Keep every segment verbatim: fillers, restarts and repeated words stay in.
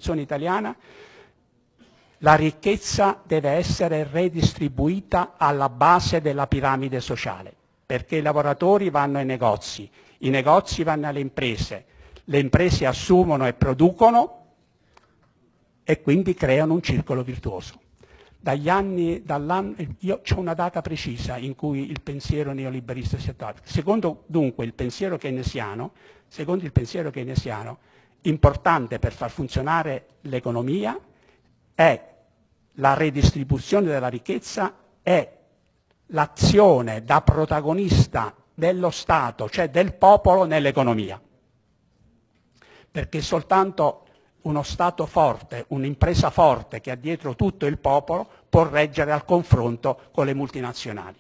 Costituzione italiana, la ricchezza deve essere redistribuita alla base della piramide sociale, perché i lavoratori vanno ai negozi, i negozi vanno alle imprese, le imprese assumono e producono e quindi creano un circolo virtuoso. Dagli anni, dall'anno, io ho una data precisa in cui il pensiero neoliberista si è attuato. Secondo dunque il pensiero keynesiano, secondo il pensiero keynesiano, importante per far funzionare l'economia è la redistribuzione della ricchezza, è l'azione da protagonista dello Stato, cioè del popolo nell'economia. Perché soltanto uno Stato forte, un'impresa forte che ha dietro tutto il popolo può reggere al confronto con le multinazionali.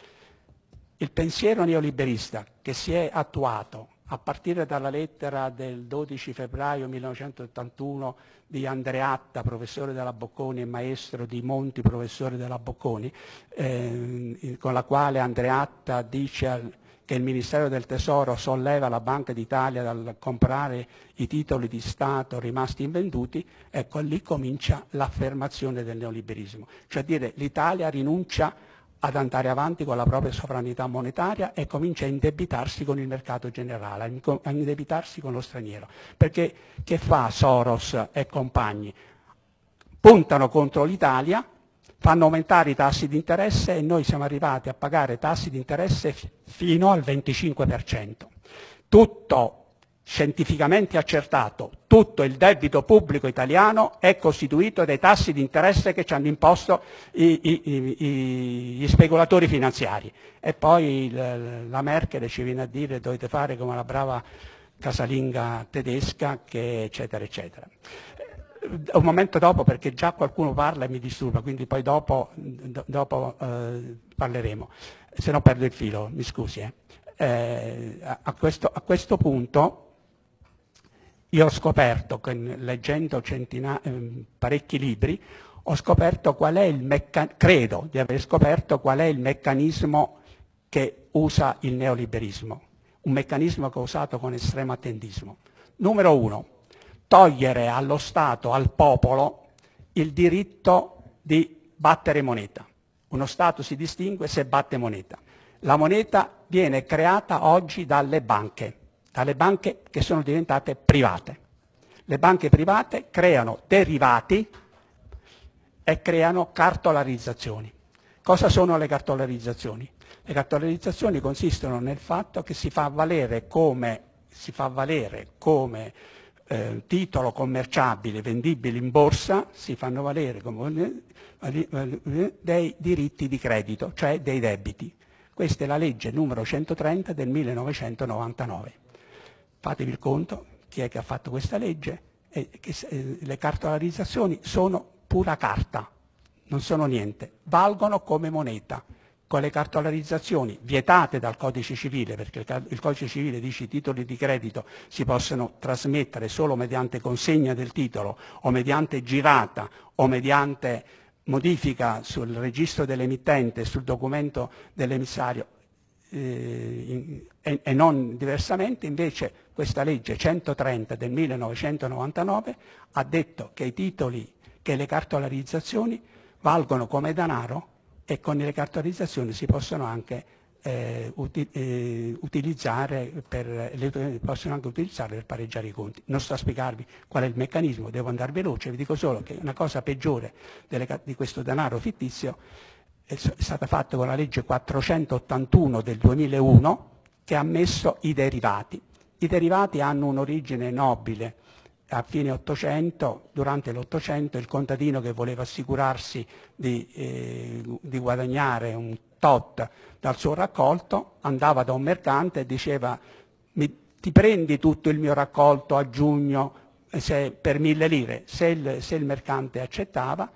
Il pensiero neoliberista che si è attuato a partire dalla lettera del dodici febbraio millenovecentottantuno di Andreatta, professore della Bocconi, e maestro di Monti, professore della Bocconi, eh, con la quale Andreatta dice al, che il Ministero del Tesoro solleva la Banca d'Italia dal comprare i titoli di Stato rimasti invenduti, ecco lì comincia l'affermazione del neoliberismo. Cioè dire l'Italia rinuncia ad andare avanti con la propria sovranità monetaria e comincia a indebitarsi con il mercato generale, a indebitarsi con lo straniero. Perché che fa Soros e compagni? Puntano contro l'Italia, fanno aumentare i tassi di interesse e noi siamo arrivati a pagare tassi di interesse fino al venticinque per cento. Tutto scientificamente accertato, tutto il debito pubblico italiano è costituito dai tassi di interesse che ci hanno imposto i, i, i, gli speculatori finanziari. E poi la Merkel ci viene a dire dovete fare come la brava casalinga tedesca, che eccetera eccetera. Un momento dopo, perché già qualcuno parla e mi disturba, quindi poi dopo, dopo eh, parleremo, se no perdo il filo, mi scusi. Eh. Eh, a, questo, a questo punto io ho scoperto, che, leggendo centina, eh, parecchi libri, ho scoperto qual è il meccanismo, credo di aver scoperto qual è il meccanismo che usa il neoliberismo, un meccanismo che ho usato con estremo attendismo. Numero uno, togliere allo Stato, al popolo, il diritto di battere moneta. Uno Stato si distingue se batte moneta. La moneta viene creata oggi dalle banche, dalle banche che sono diventate private. Le banche private creano derivati e creano cartolarizzazioni. Cosa sono le cartolarizzazioni? Le cartolarizzazioni consistono nel fatto che si fa valere come, si fa valere come eh, titolo commerciabile vendibile in borsa, si fanno valere come dei diritti di credito, cioè dei debiti. Questa è la legge numero centotrenta del millenovecentonovantanove. Fatevi il conto, chi è che ha fatto questa legge? E che, eh, le cartolarizzazioni sono pura carta, non sono niente, valgono come moneta. Con le cartolarizzazioni vietate dal Codice Civile, perché il, il Codice Civile dice che i titoli di credito si possono trasmettere solo mediante consegna del titolo o mediante girata o mediante modifica sul registro dell'emittente, sul documento dell'emissario eh, e, e non diversamente. Invece questa legge centotrenta del millenovecentonovantanove ha detto che i titoli, che le cartolarizzazioni valgono come denaro e con le cartolarizzazioni si possono anche eh, uti, eh, utilizzare per, le, possono anche utilizzarle per pareggiare i conti. Non sto a spiegarvi qual è il meccanismo, devo andare veloce, vi dico solo che una cosa peggiore delle, di questo denaro fittizio è, è stata fatta con la legge quattrocentottantuno del duemilauno, che ha messo i derivati. I derivati hanno un'origine nobile. A fine Ottocento, durante l'Ottocento, il contadino che voleva assicurarsi di, eh, di guadagnare un tot dal suo raccolto andava da un mercante e diceva mi, ti prendi tutto il mio raccolto a giugno se, per mille lire. Se il, se il mercante accettava,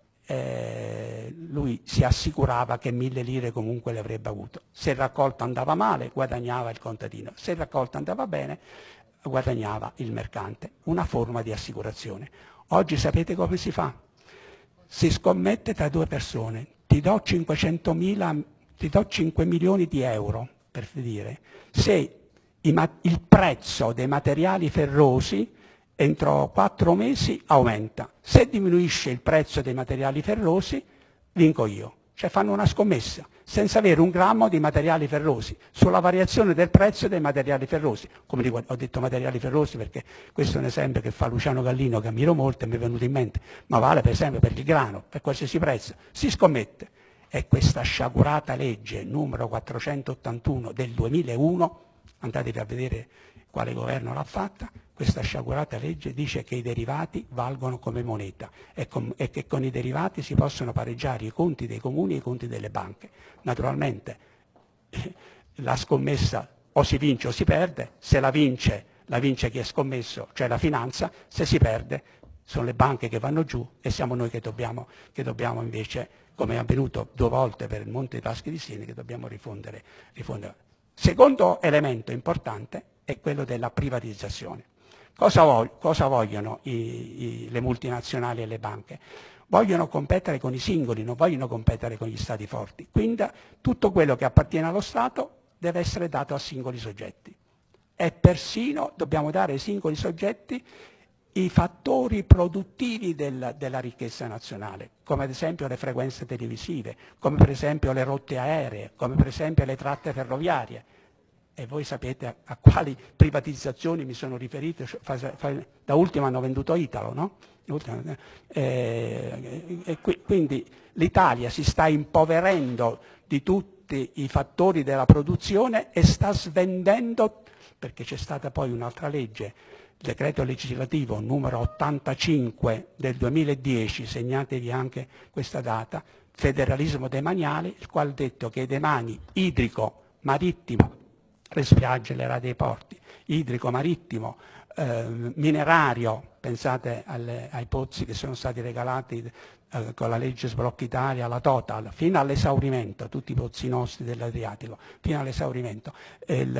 eh, lui si assicurava che mille lire comunque le avrebbe avuto. Se il raccolto andava male, guadagnava il contadino. Se il raccolto andava bene, guadagnava il mercante, una forma di assicurazione. Oggi sapete come si fa? Si scommette tra due persone, ti do cinquecentomila, ti do cinque milioni di euro, per dire, se i, il prezzo dei materiali ferrosi entro quattro mesi aumenta. Se diminuisce il prezzo dei materiali ferrosi, vinco io. Cioè fanno una scommessa, senza avere un grammo di materiali ferrosi, sulla variazione del prezzo dei materiali ferrosi. Come dico, ho detto materiali ferrosi perché questo è un esempio che fa Luciano Gallino, che ammiro molto e mi è venuto in mente, ma vale per esempio per il grano, per qualsiasi prezzo. Si scommette. E questa sciagurata legge numero quattrocentottantuno del duemilauno, andatevi a vedere quale governo l'ha fatta, questa sciagurata legge dice che i derivati valgono come moneta e, com- e che con i derivati si possono pareggiare i conti dei comuni e i conti delle banche. Naturalmente eh, la scommessa o si vince o si perde, se la vince, la vince chi è scommesso, cioè la finanza, se si perde sono le banche che vanno giù e siamo noi che dobbiamo, che dobbiamo invece, come è avvenuto due volte per il Monte dei Paschi di Siena, che dobbiamo rifondere. rifondere. Secondo elemento importante è quello della privatizzazione. Cosa, vog- cosa vogliono i, i, le multinazionali e le banche? Vogliono competere con i singoli, non vogliono competere con gli stati forti. Quindi tutto quello che appartiene allo Stato deve essere dato a singoli soggetti. E persino dobbiamo dare ai singoli soggetti i fattori produttivi del, della ricchezza nazionale, come ad esempio le frequenze televisive, come per esempio le rotte aeree, come per esempio le tratte ferroviarie. E voi sapete a, a quali privatizzazioni mi sono riferito, fa, fa, da ultimo hanno venduto Italo, no? Eh, e qui, quindi l'Italia si sta impoverendo di tutti i fattori della produzione e sta svendendo, perché c'è stata poi un'altra legge, il decreto legislativo numero ottantacinque del duemiladieci, segnatevi anche questa data, federalismo demaniale, il quale ha detto che i demani idrico, marittimo, le spiagge, le rade dei porti, idrico, marittimo, eh, minerario, pensate alle, ai pozzi che sono stati regalati eh, con la legge Sblocca Italia, la Total, fino all'esaurimento, tutti i pozzi nostri dell'Adriatico, fino all'esaurimento, il,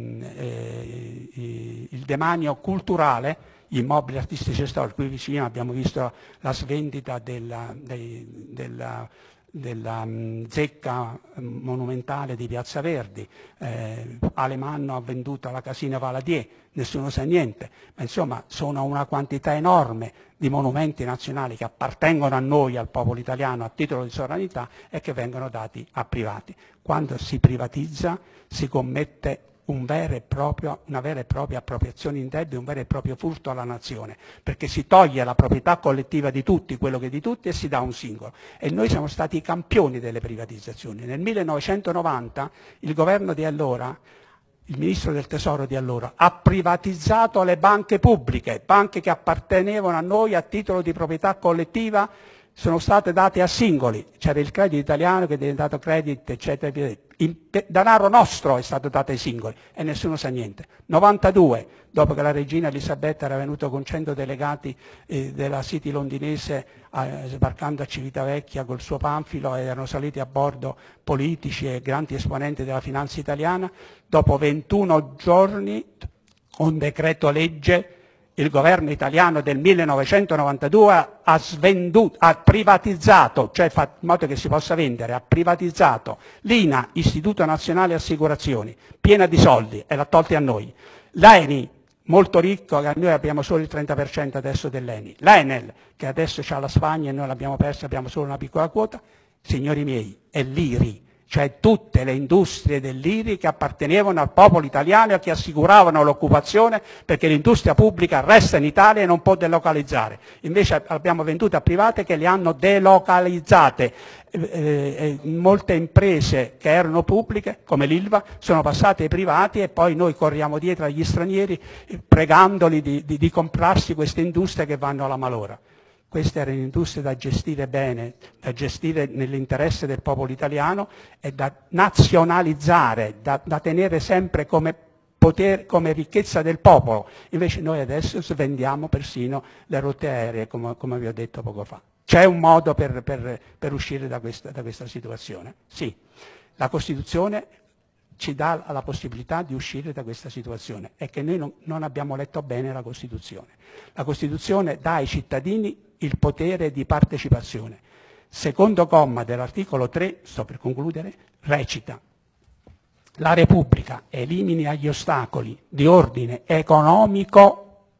eh, il demanio culturale, gli immobili artistici e storici. Qui vicino abbiamo visto la svendita della, dei, della della um, zecca um, monumentale di Piazza Verdi, eh, Alemanno ha venduto la Casina Valadier, nessuno sa niente, ma insomma sono una quantità enorme di monumenti nazionali che appartengono a noi, al popolo italiano, a titolo di sovranità e che vengono dati a privati. Quando si privatizza si commette un vero e proprio, una vera e propria appropriazione indebita, un vero e proprio furto alla nazione, perché si toglie la proprietà collettiva di tutti, quello che è di tutti, e si dà a un singolo. E noi siamo stati i campioni delle privatizzazioni. Nel millenovecentonovanta il governo di allora, il ministro del Tesoro di allora, ha privatizzato le banche pubbliche, banche che appartenevano a noi a titolo di proprietà collettiva, sono state date a singoli. C'era il Credito Italiano che è diventato Credit, eccetera. Il denaro nostro è stato dato ai singoli e nessuno sa niente. novantadue, dopo che la regina Elisabetta era venuta con cento delegati eh, della City londinese eh, sbarcando a Civitavecchia col suo panfilo e erano saliti a bordo politici e grandi esponenti della finanza italiana, dopo ventuno giorni, con decreto legge, il governo italiano del millenovecentonovantadue ha svenduto, ha privatizzato, cioè fa in modo che si possa vendere, ha privatizzato l'I N A, Istituto Nazionale Assicurazioni, piena di soldi, e l'ha tolti a noi. L'Eni, molto ricco, che noi abbiamo solo il trenta per cento adesso dell'Eni. L'Enel, che adesso c'ha la Spagna e noi l'abbiamo persa, abbiamo solo una piccola quota. Signori miei, è l'I R I. Cioè tutte le industrie dell'I R I che appartenevano al popolo italiano e che assicuravano l'occupazione, perché l'industria pubblica resta in Italia e non può delocalizzare. Invece abbiamo vendute a private che le hanno delocalizzate. Eh, eh, molte imprese che erano pubbliche, come l'Ilva, sono passate ai privati e poi noi corriamo dietro agli stranieri eh, pregandoli di, di, di comprarsi queste industrie che vanno alla malora. Queste erano industrie da gestire bene, da gestire nell'interesse del popolo italiano e da nazionalizzare, da, da tenere sempre come, potere, come ricchezza del popolo. Invece noi adesso svendiamo persino le rotte aeree, come, come vi ho detto poco fa. C'è un modo per, per, per uscire da questa, da questa situazione? Sì, la Costituzione ci dà la possibilità di uscire da questa situazione. È che noi non, non abbiamo letto bene la Costituzione. La Costituzione dà ai cittadini il potere di partecipazione. Secondo comma dell'articolo tre, sto per concludere, recita: la Repubblica elimini gli ostacoli di ordine economico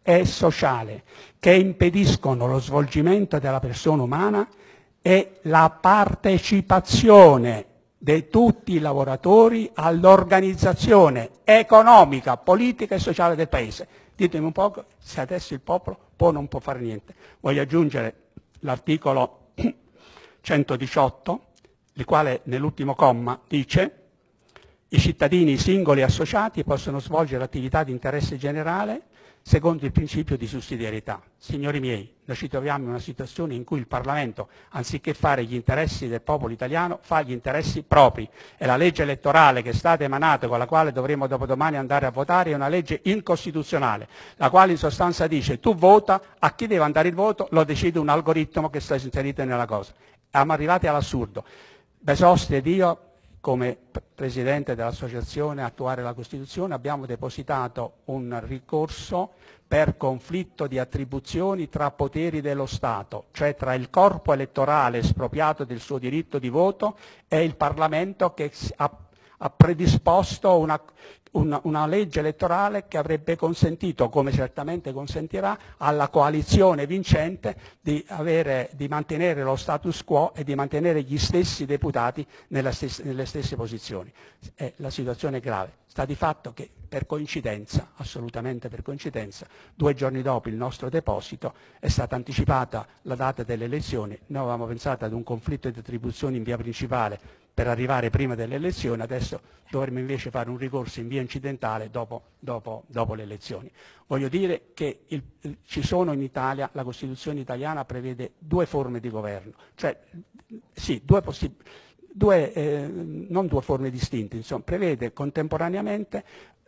e sociale che impediscono lo svolgimento della persona umana e la partecipazione di tutti i lavoratori all'organizzazione economica, politica e sociale del Paese. Ditemi un po' se adesso il popolo può o non può fare niente. Voglio aggiungere l'articolo centodiciotto, il quale nell'ultimo comma dice: i cittadini singoli e associati possono svolgere attività di interesse generale secondo il principio di sussidiarietà. Signori miei, noi ci troviamo in una situazione in cui il Parlamento, anziché fare gli interessi del popolo italiano, fa gli interessi propri. E la legge elettorale che è stata emanata, con la quale dovremo dopodomani andare a votare, è una legge incostituzionale, la quale in sostanza dice: tu vota, a chi deve andare il voto lo decide un algoritmo che sta inserito nella cosa. Siamo arrivati all'assurdo. Besostri ed io, come Presidente dell'Associazione Attuare la Costituzione, abbiamo depositato un ricorso per conflitto di attribuzioni tra poteri dello Stato, cioè tra il corpo elettorale espropriato del suo diritto di voto e il Parlamento che ha, ha predisposto una, una, una legge elettorale che avrebbe consentito, come certamente consentirà, alla coalizione vincente di, avere, di mantenere lo status quo e di mantenere gli stessi deputati nella stessa, nelle stesse posizioni. Eh, la situazione è grave. Sta di fatto che per coincidenza, assolutamente per coincidenza, due giorni dopo il nostro deposito è stata anticipata la data delle elezioni. Noi avevamo pensato ad un conflitto di attribuzioni in via principale per arrivare prima delle elezioni, adesso dovremmo invece fare un ricorso in via incidentale dopo, dopo, dopo le elezioni. Voglio dire che il, il, ci sono in Italia, la Costituzione italiana prevede due forme di governo, cioè sì, due possibilità. Due, eh, non due forme distinte, insomma, prevede contemporaneamente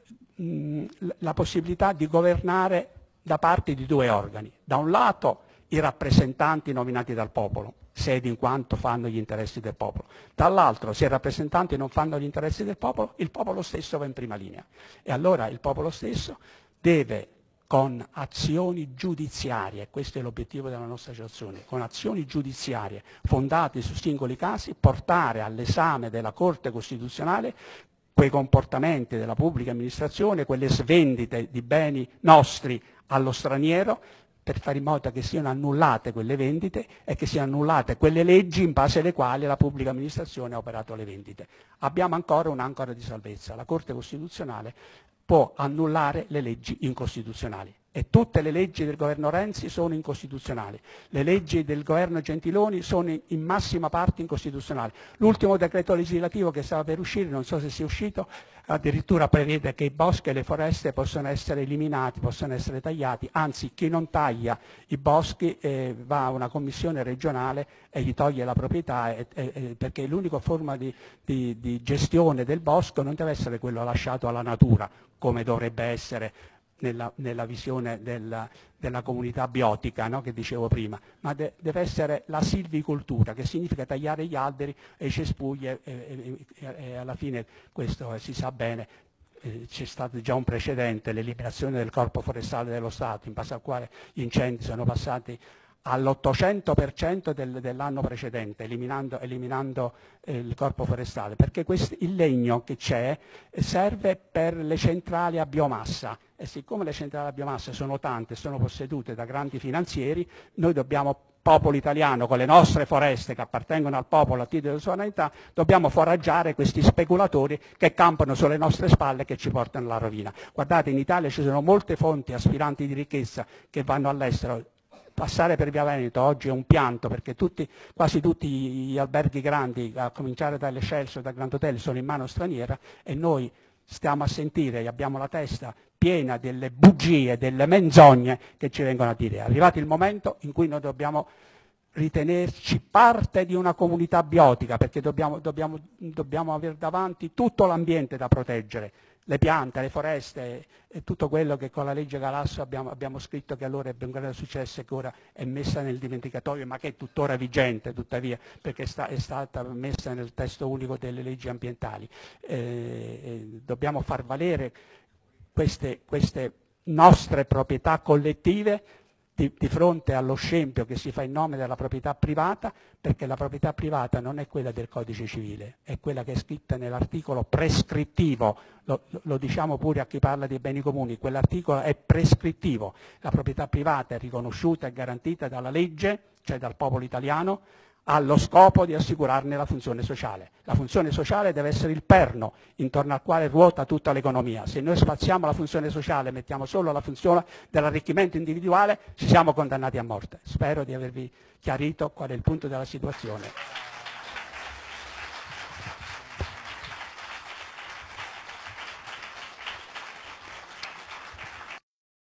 mh, la possibilità di governare da parte di due organi. Da un lato i rappresentanti nominati dal popolo, sedi in quanto fanno gli interessi del popolo. Dall'altro, se i rappresentanti non fanno gli interessi del popolo, il popolo stesso va in prima linea. E allora il popolo stesso deve, con azioni giudiziarie, questo è l'obiettivo della nostra associazione, con azioni giudiziarie fondate su singoli casi, portare all'esame della Corte Costituzionale quei comportamenti della pubblica amministrazione, quelle svendite di beni nostri allo straniero, per fare in modo che siano annullate quelle vendite e che siano annullate quelle leggi in base alle quali la pubblica amministrazione ha operato le vendite. Abbiamo ancora un'ancora di salvezza. La Corte Costituzionale può annullare le leggi incostituzionali e tutte le leggi del governo Renzi sono incostituzionali. Le leggi del governo Gentiloni sono in massima parte incostituzionali. L'ultimo decreto legislativo che stava per uscire, non so se sia uscito, addirittura prevede che i boschi e le foreste possono essere eliminati, possono essere tagliati, anzi chi non taglia i boschi eh, va a una commissione regionale e gli toglie la proprietà, e, e, perché l'unica forma di, di, di gestione del bosco non deve essere quello lasciato alla natura, come dovrebbe essere nella, nella visione della, della comunità biotica, no? Che dicevo prima, ma de, deve essere la silvicoltura, che significa tagliare gli alberi e i cespugli e, e, e, e alla fine questo eh, si sa bene, eh, c'è stato già un precedente, l'eliminazione del corpo forestale dello Stato, in base al quale gli incendi sono passati all'ottocento per cento del, dell'anno precedente, eliminando, eliminando eh, il corpo forestale, perché questo, il legno che c'è eh, serve per le centrali a biomassa e siccome le centrali a biomassa sono tante, sono possedute da grandi finanzieri, noi dobbiamo, popolo italiano, con le nostre foreste che appartengono al popolo a titolo di sovranità, dobbiamo foraggiare questi speculatori che campano sulle nostre spalle e che ci portano alla rovina. Guardate, in Italia ci sono molte fonti aspiranti di ricchezza che vanno all'estero. Passare per Via Veneto oggi è un pianto perché tutti, quasi tutti gli alberghi grandi, a cominciare dalle Chelsea e da Grand Hotel, sono in mano straniera e noi stiamo a sentire e abbiamo la testa piena delle bugie, delle menzogne che ci vengono a dire. È arrivato il momento in cui noi dobbiamo ritenerci parte di una comunità biotica perché dobbiamo, dobbiamo, dobbiamo avere davanti tutto l'ambiente da proteggere, le piante, le foreste e tutto quello che con la legge Galasso abbiamo, abbiamo scritto che allora ebbe un grande successo e che ora è messa nel dimenticatoio, ma che è tuttora vigente tuttavia perché sta, è stata messa nel testo unico delle leggi ambientali. Eh, eh, dobbiamo far valere queste, queste nostre proprietà collettive di, di fronte allo scempio che si fa in nome della proprietà privata, perché la proprietà privata non è quella del codice civile, è quella che è scritta nell'articolo prescrittivo, lo, lo diciamo pure a chi parla di beni comuni, quell'articolo è prescrittivo, la proprietà privata è riconosciuta e garantita dalla legge, cioè dal popolo italiano, allo scopo di assicurarne la funzione sociale. La funzione sociale deve essere il perno intorno al quale ruota tutta l'economia. Se noi spaziamo la funzione sociale e mettiamo solo la funzione dell'arricchimento individuale, ci siamo condannati a morte. Spero di avervi chiarito qual è il punto della situazione.